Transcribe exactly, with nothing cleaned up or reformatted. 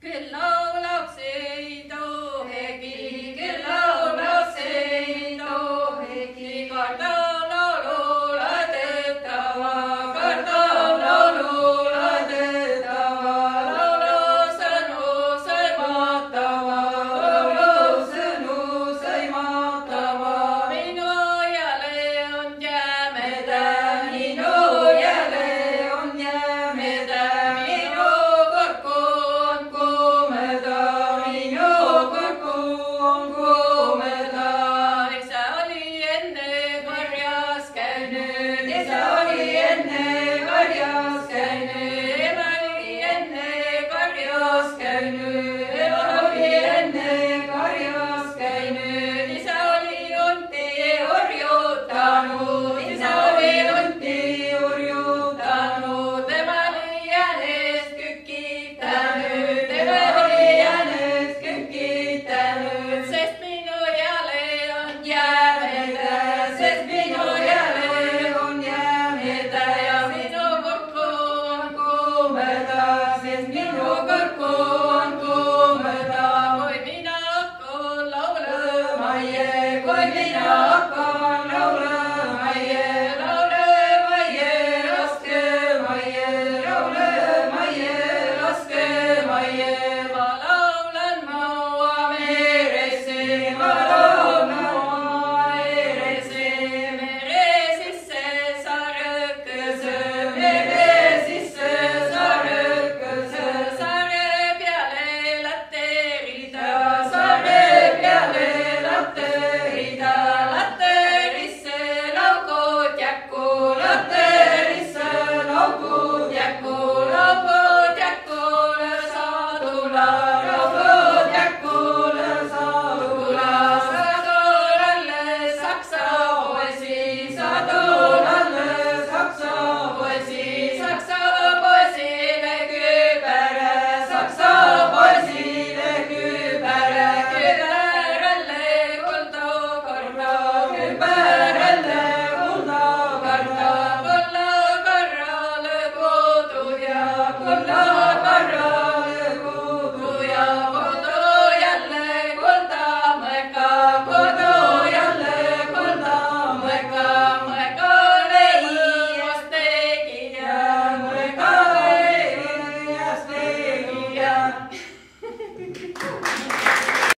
Küll laulaks ei tohegi, küll laulaks ei tohegi, kardab laulule teatava, kardab laulule teatava, laulusõnu sõimatava, laulusõnu sõimatava. Minu jälle on jämeda, minu jälle on jämeda, minu kurku on kuumeda, minu kurku on kuumeda. Isa oli enne karjas käinud, isa oli enne karjas käinud, ema oli enne karjas käinud, ema oli enne karjas käinud. Isa oli hunti orjutanud.